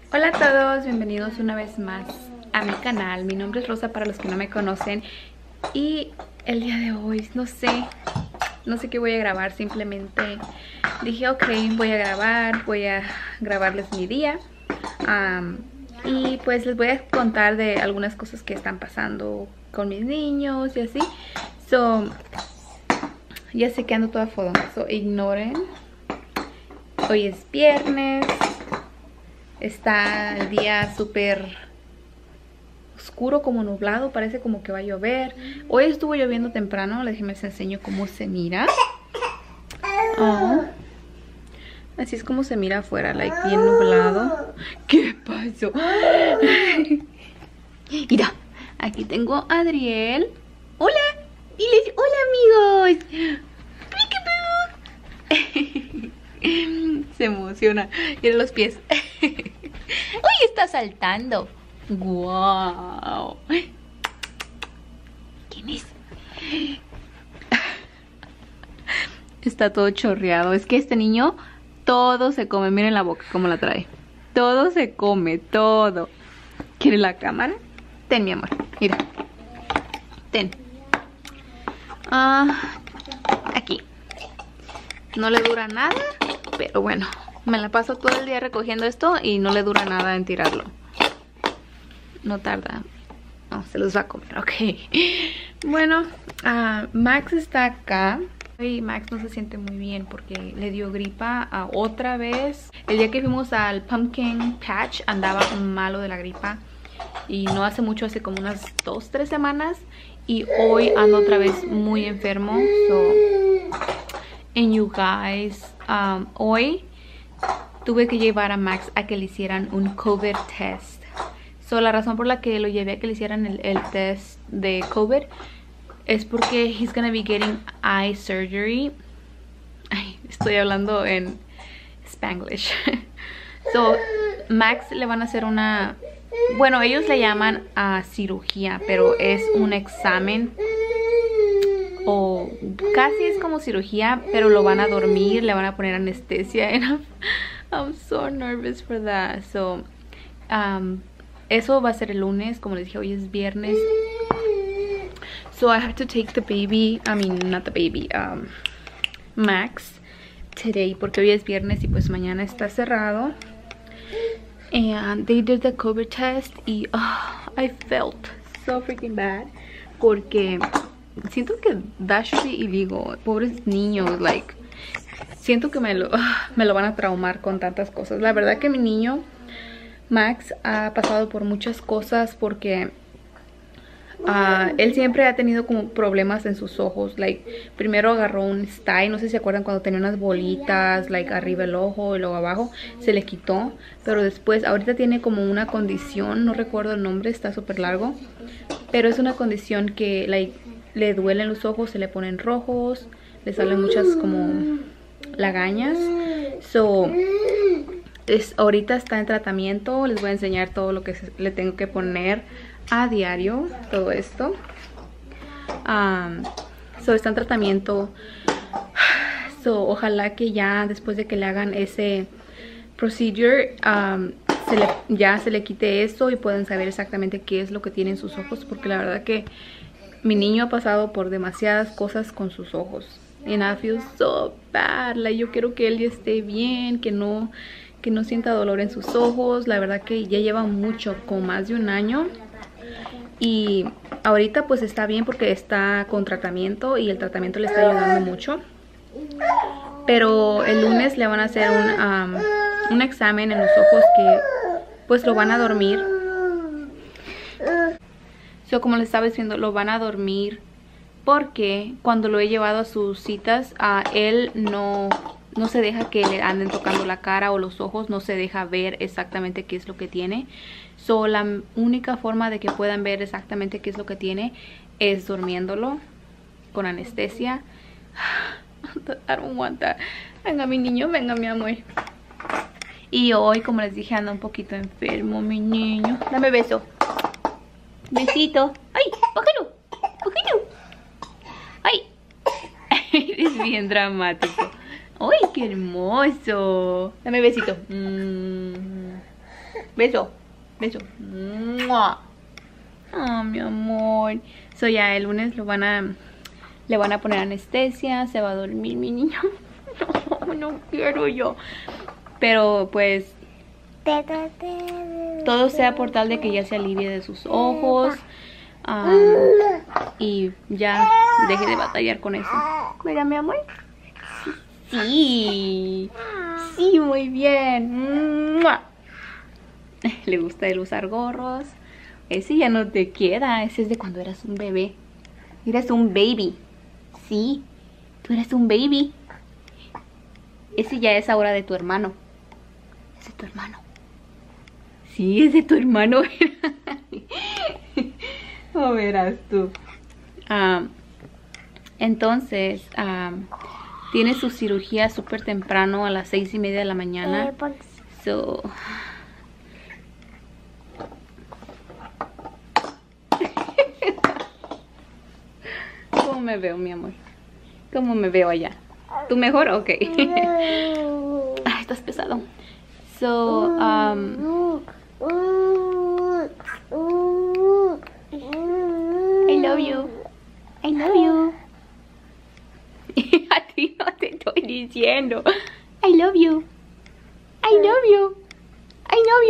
Hola a todos, bienvenidos una vez más a mi canal. Mi nombre es Rosa para los que no me conocen. Y el día de hoy no sé qué voy a grabar. Simplemente dije ok, voy a grabarles mi día. Y pues les voy a contar de algunas cosas que están pasando con mis niños y así. Ya sé que ando toda fodonga, ignoren. Hoy es viernes. Está el día súper oscuro, como nublado, parece como que va a llover. Hoy estuvo lloviendo temprano, déjenme les enseño cómo se mira. Así es como se mira afuera, like bien nublado. ¿Qué pasó? Mira, aquí tengo a Adriel. Hola, diles hola amigos. Se emociona. Miren los pies. ¡Uy! Está saltando. ¡Guau! ¿Quién es? Está todo chorreado. Es que este niño todo se come. Miren la boca cómo la trae. Todo se come, todo. ¿Quiere la cámara? Ten, mi amor. Mira. Ten. Aquí. No le dura nada, pero bueno, me la paso todo el día recogiendo esto y no le dura nada en tirarlo. No tarda. No, se los va a comer, ok. Bueno, Max está acá. Y Max no se siente muy bien porque le dio gripa otra vez. El día que fuimos al Pumpkin Patch andaba malo de la gripa. Y no hace mucho, hace como unas 2-3 semanas. Y hoy ando otra vez muy enfermo. And you guys, hoy tuve que llevar a Max a que le hicieran un COVID test. La razón por la que lo llevé a que le hicieran el test de COVID es porque he's gonna be getting eye surgery. Ay, estoy hablando en Spanglish. Max le van a hacer una... Bueno, ellos le llaman cirugía, pero es un examen. O casi es como cirugía, pero lo van a dormir, le van a poner anestesia. And I'm so nervous for that. Eso va a ser el lunes, como les dije, hoy es viernes. So I have to take the baby, not the baby, Max today, porque hoy es viernes y pues mañana está cerrado. And they did the COVID test y I felt so freaking bad porque siento que that should be illegal. Pobres niños, like siento que me lo van a traumar con tantas cosas. La verdad que mi niño Max ha pasado por muchas cosas porque él siempre ha tenido como problemas en sus ojos. Like primero agarró un stye, no sé si se acuerdan cuando tenía unas bolitas like arriba el ojo y luego abajo, se le quitó. Pero después ahorita tiene como una condición, no recuerdo el nombre, está súper largo, pero es una condición que like le duelen los ojos, se le ponen rojos, le salen muchas como lagañas. Ahorita está en tratamiento. Les voy a enseñar todo lo que le tengo que poner a diario, todo esto. Está en tratamiento. Ojalá que ya después de que le hagan ese procedure ya se le quite eso y puedan saber exactamente qué es lo que tiene en sus ojos, porque la verdad que mi niño ha pasado por demasiadas cosas con sus ojos. And I feel so bad. Yo quiero que él ya esté bien, que no sienta dolor en sus ojos. La verdad que ya lleva mucho, como más de un año. Y ahorita pues está bien porque está con tratamiento y el tratamiento le está ayudando mucho. Pero el lunes le van a hacer un examen en los ojos que pues lo van a dormir. Como les estaba diciendo, lo van a dormir porque cuando lo he llevado a sus citas, él no se deja que le anden tocando la cara o los ojos, no se deja ver exactamente qué es lo que tiene. La única forma de que puedan ver exactamente qué es lo que tiene es durmiéndolo con anestesia. I don't want that. Venga mi niño, venga mi amor. Y hoy, como les dije, anda un poquito enfermo mi niño. Dame beso. Besito. Ay, bájalo. Bájalo. Ay. Es bien dramático. ¡Ay, qué hermoso! Dame besito. Beso. Beso. ¡Mua! Oh, mi amor. So ya el lunes le van a poner anestesia. Se va a dormir mi niño. No, no quiero yo. Pero pues todo sea por tal de que ya se alivie de sus ojos. Y ya deje de batallar con eso. ¿Verdad, mi amor? Sí. Sí, muy bien. ¡Mua! Le gusta el usar gorros. Ese ya no te queda. Ese es de cuando eras un bebé. Eras un baby. Sí, tú eres un baby. Ese ya es ahora de tu hermano. Es de tu hermano. Sí, es de tu hermano. No verás tú. Entonces, tiene su cirugía súper temprano a las 6:30 de la mañana. So... ¿Cómo me veo, mi amor? ¿Cómo me veo allá? ¿Tú mejor? Ok. Ay, estás pesado. So, I love you. I love you. A ti no te estoy diciendo. I love you. I love you. I love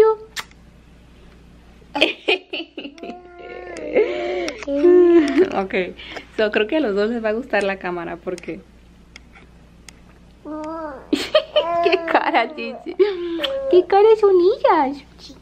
you. Ok, so creo que a los dos les va a gustar la cámara porque... ¿Qué cara dice? ¿Qué cara son ellas?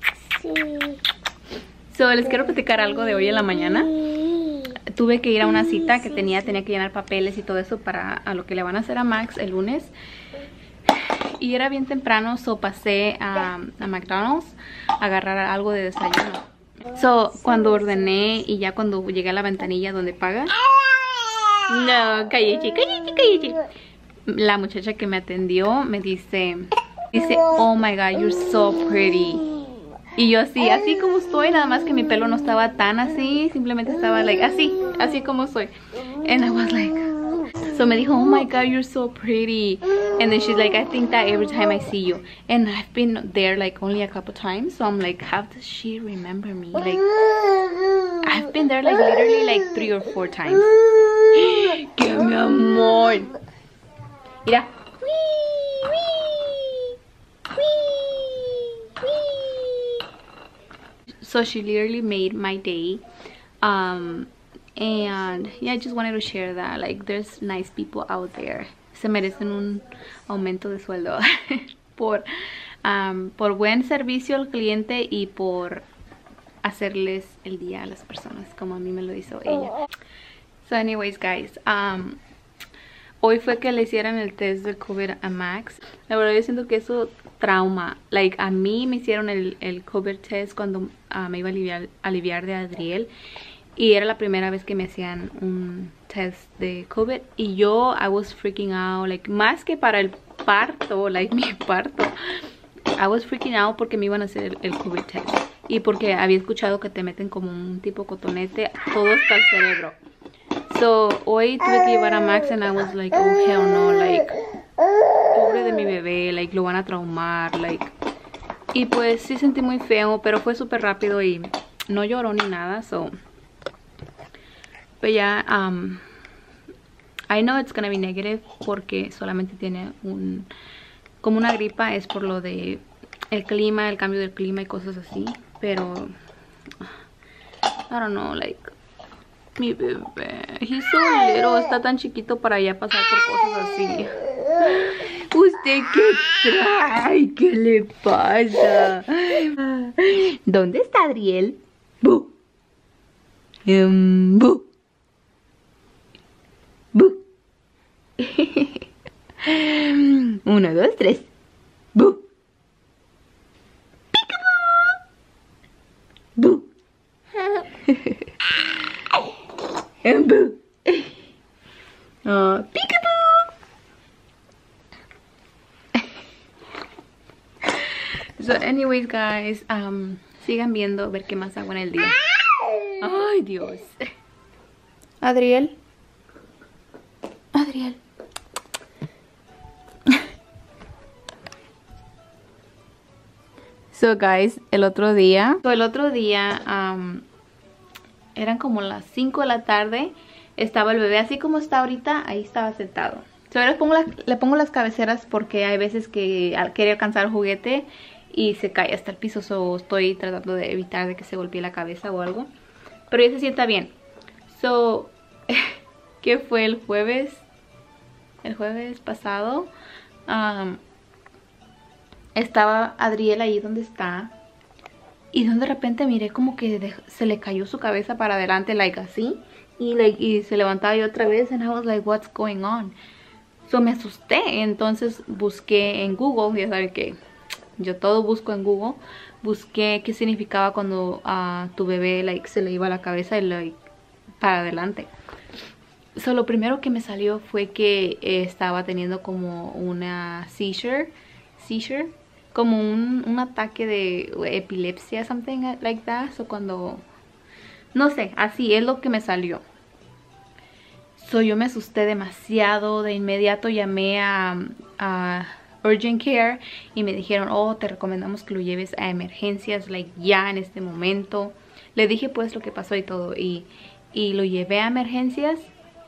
So, les quiero platicar algo de hoy en la mañana. Tuve que ir a una cita que tenía que llenar papeles y todo eso para a lo que le van a hacer a Max el lunes. Y era bien temprano, so pasé a McDonald's a agarrar algo de desayuno. So, cuando ordené y ya cuando llegué a la ventanilla donde paga... No, cállate, cállate, cállate. La muchacha que me atendió me dice, oh my god, you're so pretty. Y yo así como estoy, nada más que mi pelo no estaba tan así, simplemente estaba like así como soy. And I was like, so me dijo, oh my god, you're so pretty. And then she's like, I think that every time I see you. And I've been there like only a couple times, so I'm like, how does she remember me? Like, I've been there like literally like 3 or 4 times. ¡Qué mi amor! Mira. So she literally made my day. And yeah, I just wanted to share that. Like, there's nice people out there. Se merecen un aumento de sueldo por buen servicio al cliente y por hacerles el día a las personas como a mí me lo hizo ella. So anyways, guys, hoy fue que le hicieron el test del COVID a Max. La verdad yo siento que eso trauma. Like, a mí me hicieron el COVID test cuando me iba a aliviar de Adriel. Y era la primera vez que me hacían un test de COVID. Y yo, I was freaking out. Like, más que para el parto, like mi parto. I was freaking out porque me iban a hacer el COVID test. Y porque había escuchado que te meten como un tipo cotonete todo hasta el cerebro. So, hoy tuve que llevar a Max and I was like, oh hell no, like, pobre de mi bebé, like, lo van a traumar, like. Y pues sí sentí muy feo, pero fue súper rápido y no lloró ni nada, so. Pero ya, I know it's gonna be negative porque solamente tiene como una gripa, es por lo de el clima, el cambio del clima y cosas así, pero, I don't know, like. Mi bebé, he's so little, está tan chiquito para ya pasar por cosas así. ¿Usted qué trae? ¿Qué le pasa? ¿Dónde está Adriel? Bu. Bu. Bu. 1, 2, 3. Bu. Peekaboo. Bu. Boo. Oh, peekaboo. So anyways, guys, sigan viendo a ver qué más hago en el día. Ay, Dios. Adriel. Adriel. So guys, el otro día eran como las 5 de la tarde. Estaba el bebé así como está ahorita, ahí estaba sentado. So, le pongo las cabeceras porque hay veces que quiere alcanzar el juguete y se cae hasta el piso. So, estoy tratando de evitar de que se golpee la cabeza o algo. Pero ya se sienta bien. So, ¿qué fue el jueves? El jueves pasado estaba Adriel ahí donde está. Y de repente miré como que se le cayó su cabeza para adelante, like así. Y se levantaba y otra vez. And I was like, what's going on? So me asusté. Entonces busqué en Google. Ya saben que yo todo busco en Google. Busqué qué significaba cuando tu bebé like se le iba la cabeza y like para adelante. So lo primero que me salió fue que estaba teniendo como una seizure. Como un ataque de epilepsia, something like that. So cuando, no sé, así es lo que me salió. So yo me asusté demasiado. De inmediato llamé a Urgent Care y me dijeron, oh, te recomendamos que lo lleves a emergencias, like ya en este momento. Le dije pues lo que pasó y todo y lo llevé a emergencias.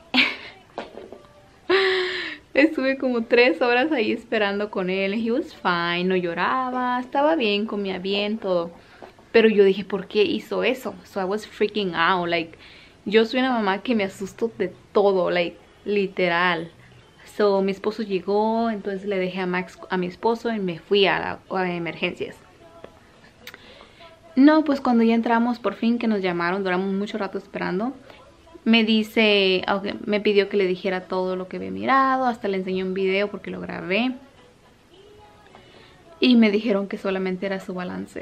Estuve como 3 horas ahí esperando con él. He was fine, no lloraba, estaba bien, comía bien, todo. Pero yo dije, ¿por qué hizo eso? So I was freaking out, like, yo soy una mamá que me asusto de todo, like, literal. So mi esposo llegó, entonces le dejé a Max a mi esposo y me fui a emergencias. No, pues cuando ya entramos, por fin que nos llamaron, duramos mucho rato esperando. Me dice, me pidió que le dijera todo lo que había mirado, hasta le enseñé un video porque lo grabé. Y me dijeron que solamente era su balance.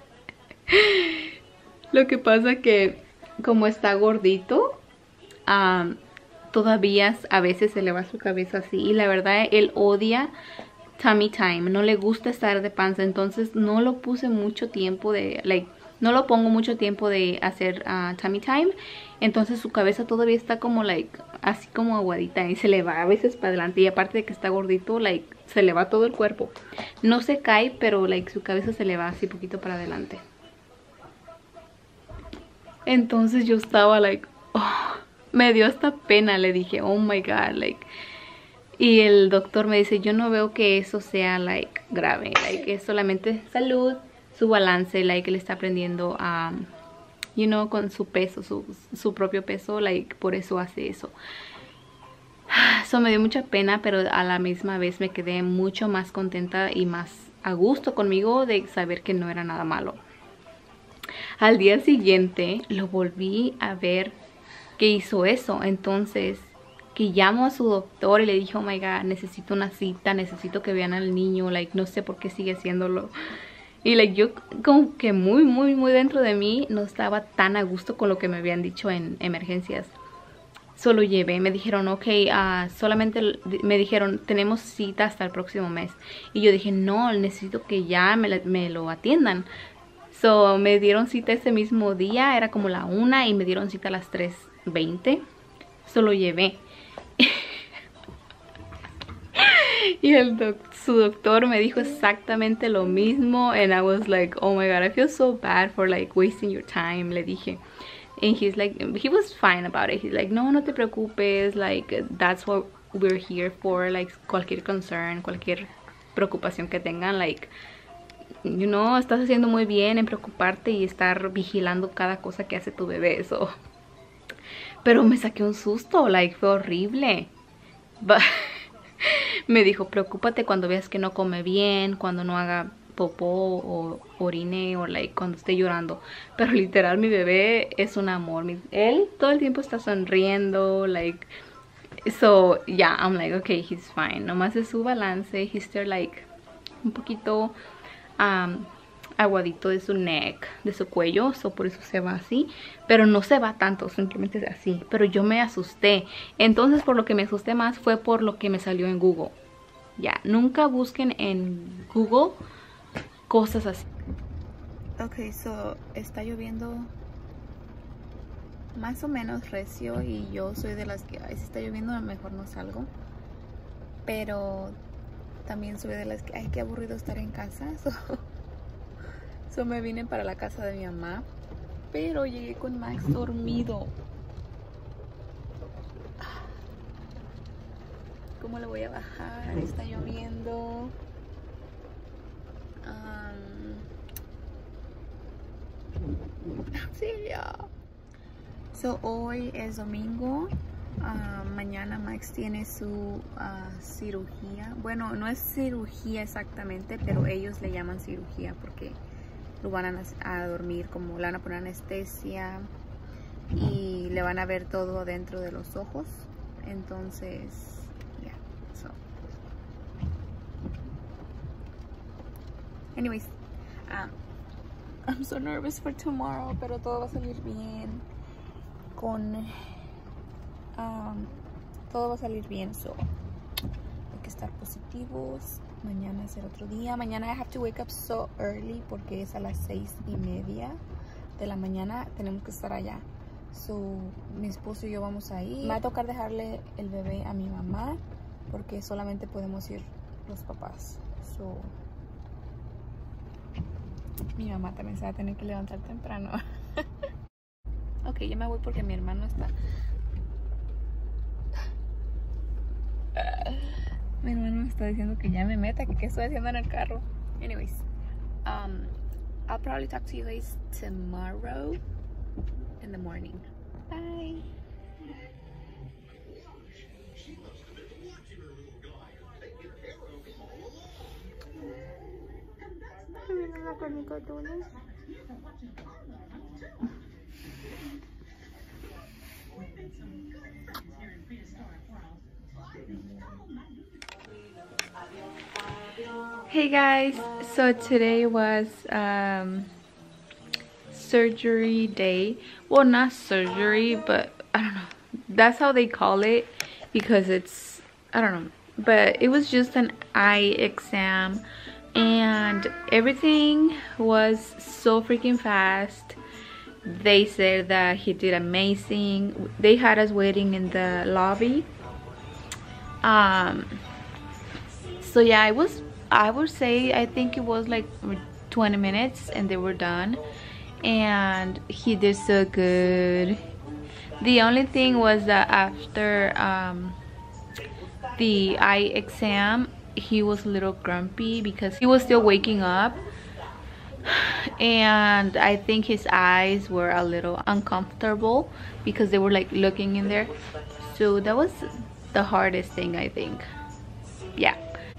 Lo que pasa que como está gordito, todavía a veces se le va su cabeza así. Y la verdad él odia tummy time, no le gusta estar de panza. Entonces no lo puse mucho tiempo de, like, no lo pongo mucho tiempo de hacer tummy time. Entonces su cabeza todavía está como like así como aguadita y se le va a veces para adelante. Y aparte de que está gordito, like se le va todo el cuerpo. No se cae, pero like su cabeza se le va así poquito para adelante. Entonces yo estaba like, oh, me dio hasta pena. Le dije, oh my god, like. Y el doctor me dice, yo no veo que eso sea like grave, like es solamente salud, su balance, like él está aprendiendo a you know, con su peso, su propio peso, like, por eso hace eso. Eso me dio mucha pena, pero a la misma vez me quedé mucho más contenta y más a gusto conmigo de saber que no era nada malo. Al día siguiente lo volví a ver que hizo eso, entonces que llamo a su doctor y le dije, oh my god, necesito una cita, necesito que vean al niño, like, no sé por qué sigue haciéndolo. Y like, yo como que muy dentro de mí no estaba tan a gusto con lo que me habían dicho en emergencias. Solo llevé, me dijeron, ok, solamente me dijeron, tenemos cita hasta el próximo mes. Y yo dije, no, necesito que ya me lo atiendan. So me dieron cita ese mismo día, era como la 1 y me dieron cita a las 3:20. Solo llevé. Y su doctor me dijo exactamente lo mismo. And I was like, oh my god, I feel so bad for like wasting your time. Le dije. And he's like, he was fine about it. He's like, no te preocupes. Like, that's what we're here for. Like, cualquier concern, cualquier preocupación que tengan. Like, you know, estás haciendo muy bien en preocuparte y estar vigilando cada cosa que hace tu bebé. So. Pero me saqué un susto. Like, fue horrible. But me dijo, preocúpate cuando veas que no come bien, cuando no haga popó o orine o like cuando esté llorando. Pero literal mi bebé es un amor. Él todo el tiempo está sonriendo, like, so yeah, I'm like, okay, he's fine. Nomás es su balance, he's still like un poquito aguadito de su neck, de su cuello, so por eso se va así, pero no se va tanto, simplemente es así. Pero yo me asusté, entonces por lo que me asusté más fue por lo que me salió en Google. Ya, nunca busquen en Google cosas así. Ok, so está lloviendo más o menos recio y yo soy de las que, ay, si está lloviendo mejor no salgo, pero también soy de las que, ay, qué aburrido estar en casa. So, So me vine para la casa de mi mamá, pero llegué con Max dormido. ¿Cómo le voy a bajar? Está lloviendo. Auxilio. So hoy es domingo. Mañana Max tiene su cirugía. Bueno, no es cirugía exactamente, pero ellos le llaman cirugía porque lo van a dormir, como le van a poner anestesia y le van a ver todo dentro de los ojos. Entonces, yeah, so. Anyways, I'm so nervous for tomorrow, pero todo va a salir bien. Todo va a salir bien, so hay que estar positivos. Mañana es el otro día. Mañana I have to wake up so early porque es a las 6:30 de la mañana. Tenemos que estar allá. So mi esposo y yo vamos a ir. Me va a tocar dejarle el bebé a mi mamá porque solamente podemos ir los papás. So mi mamá también se va a tener que levantar temprano. Ok, ya me voy porque mi hermano está. Mi hermano me está diciendo que ya me meta, que qué estoy haciendo en el carro. Anyways, I'll probably talk to you guys tomorrow in the morning. Bye. Hey guys, so today was surgery day. Well, not surgery, but I don't know, that's how they call it because it's, I don't know, but it was just an eye exam and everything was so freaking fast. They said that he did amazing. They had us waiting in the lobby. So yeah, I would say, I think it was like 20 minutes and they were done, and he did so good. The only thing was that after the eye exam, he was a little grumpy because he was still waking up, and I think his eyes were a little uncomfortable because they were like looking in there. So that was the hardest thing, I think. Yeah,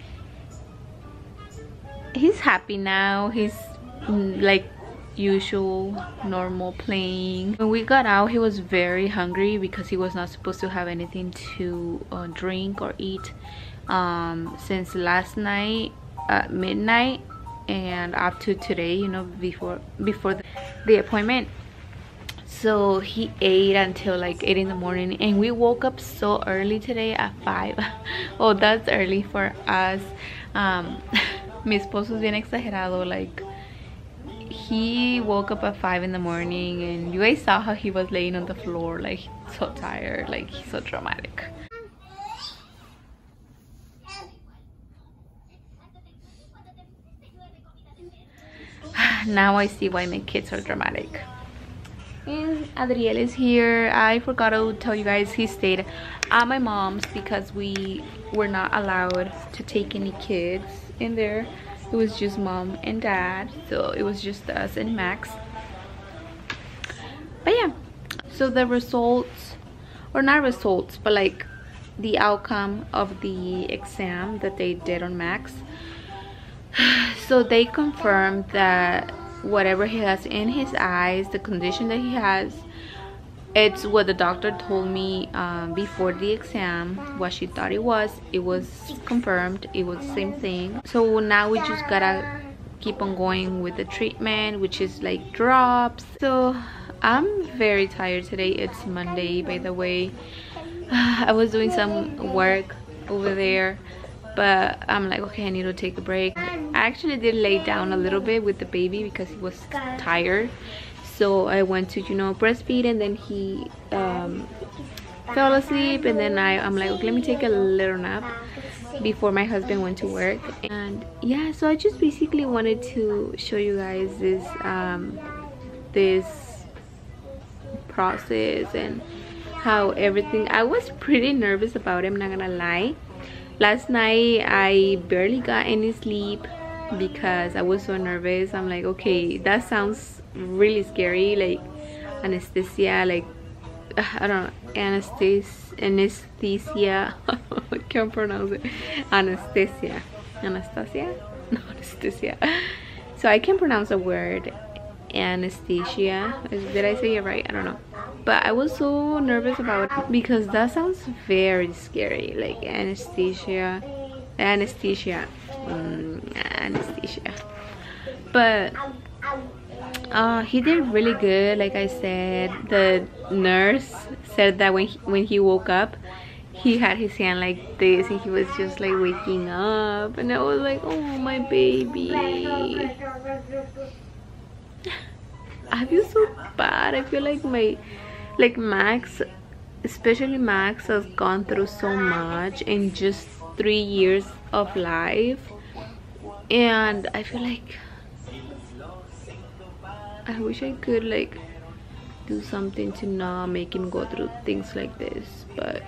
he's happy now. He's like usual, normal, playing. When we got out, he was very hungry because he was not supposed to have anything to drink or eat since last night at midnight and up to today, you know, before the appointment. So he ate until like 8 in the morning, and we woke up so early today at 5. Oh, that's early for us. Mi esposo es bien exagerado. Like, he woke up at 5 in the morning, and you guys saw how he was laying on the floor, like so tired, like he's so dramatic. Now I see why my kids are dramatic. And Adriel is here. I forgot to tell you guys, he stayed at my mom's because we were not allowed to take any kids in there. It was just mom and dad, so it was just us and Max. But yeah, so the results, or not results, but like the outcome of the exam that they did on Max. So they confirmed that whatever he has in his eyes, the condition that he has, it's what the doctor told me before the exam, what she thought it was confirmed. It was the same thing. So now we just gotta keep on going with the treatment, which is like drops. So I'm very tired today. It's Monday, by the way. I was doing some work over there, but I'm like, okay, I need to take a break. I actually did lay down a little bit with the baby because he was tired. So I went to, you know, breastfeed, and then he fell asleep, and then I'm like, okay, let me take a little nap. before my husband went to work. And yeah, so I just basically wanted to show you guys this this process and how everything. I was pretty nervous about it, I'm not gonna lie. Last night I barely got any sleep because I was so nervous. I'm like, okay, that sounds really scary, like anesthesia, like I don't know, anesthesia. I can't pronounce it. Anesthesia. Anastasia? No, anesthesia. So I can't pronounce the word anesthesia. Did I say it right? I don't know. But I was so nervous about it because that sounds very scary, like anesthesia. Anesthesia. Anesthesia. But he did really good. Like I said, the nurse said that when he woke up, he had his hand like this and he was just like waking up, and I was like, oh my baby. I feel so bad. I feel like Max, especially Max, has gone through so much in just 3 years of life, and I feel like I wish I could like do something to not make him go through things like this, but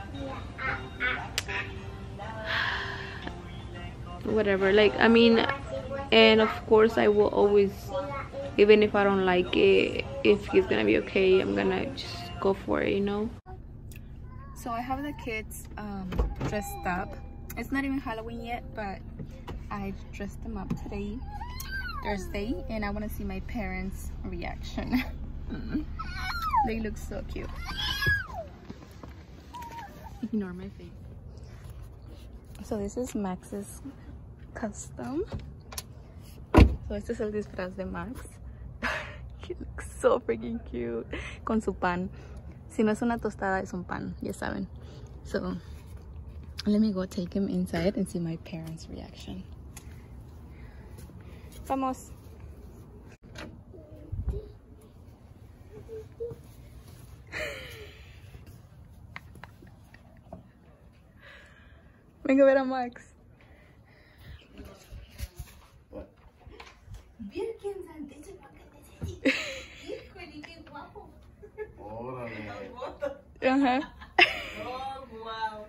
whatever. Like, I mean, and of course I will always, even if I don't like it, if he's gonna be okay, I'm gonna just go for it, you know. So I have the kids dressed up. It's not even Halloween yet, but I dressed them up today, Thursday, and I want to see my parents' reaction. They look so cute. Ignore my face. So this is Max's custom. So este es el disfraz de Max. He looks so freaking cute con su pan. Si no es una tostada, es un pan, ya saben. So let me go take him inside and see my parents' reaction. Vamos. Venga a ver a Max. Ajá. Oh, wow.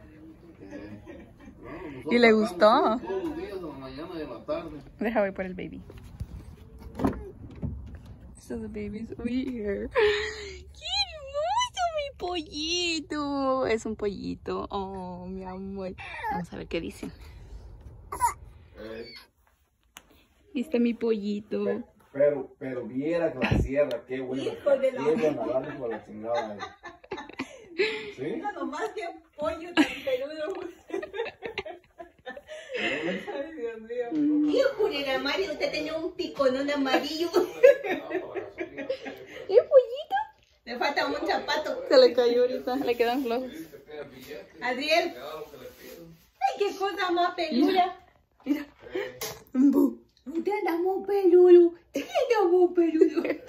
¿Y le gustó? Todos los días, a la mañana y a la tarde. Deja voy por el baby. So the baby's over here. ¡Qué hermoso mi pollito! Es un pollito. Oh, mi amor. Vamos a ver qué dicen. Ahí está mi pollito. Pero viera que la sierra, qué bueno. Hijo de la... Qué buena banda por la chingada. ¿Sí? Mira nomás que pollo tan peludo. Ay, Dios mío. Hijo de la Mario, usted tenía un piconón amarillo. ¿Qué pollito? Le falta un zapato. Se le cayó ahorita. Le quedan flojos. Adriel. Ay, qué cosa más peluda. Mira. Usted anda muy peludo. Usted anda muy peludo.